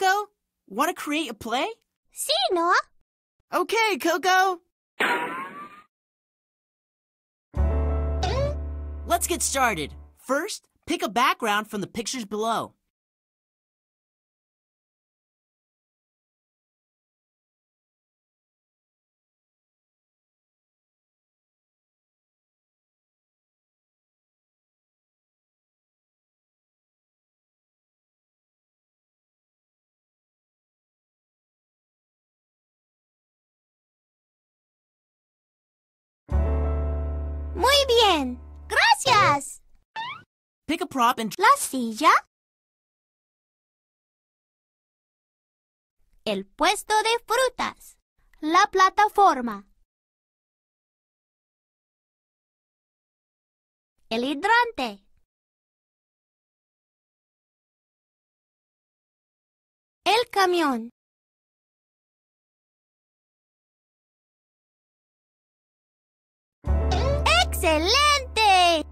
Coco? Want to create a play? Sí, ¿no? Okay, Coco. Let's get started. First, pick a background from the pictures below. Muy bien. Gracias. Pick a prop and... La silla. El puesto de frutas. La plataforma. El hidrante. El camión. ¡Excelente!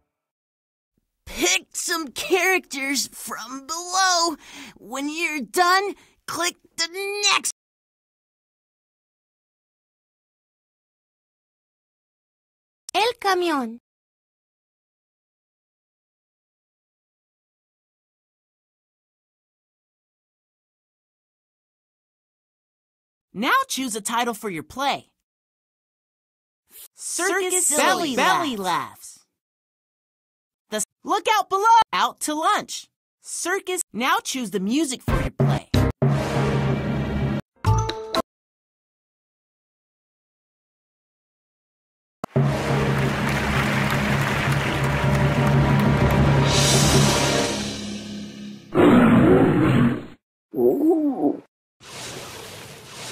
Pick some characters from below. When you're done, click the next. El camión. Now choose a title for your play. Circus Belly Laughs. Look out below. Out to lunch. Circus. Now choose the music for your play.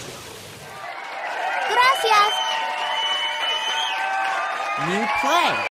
Gracias. New play.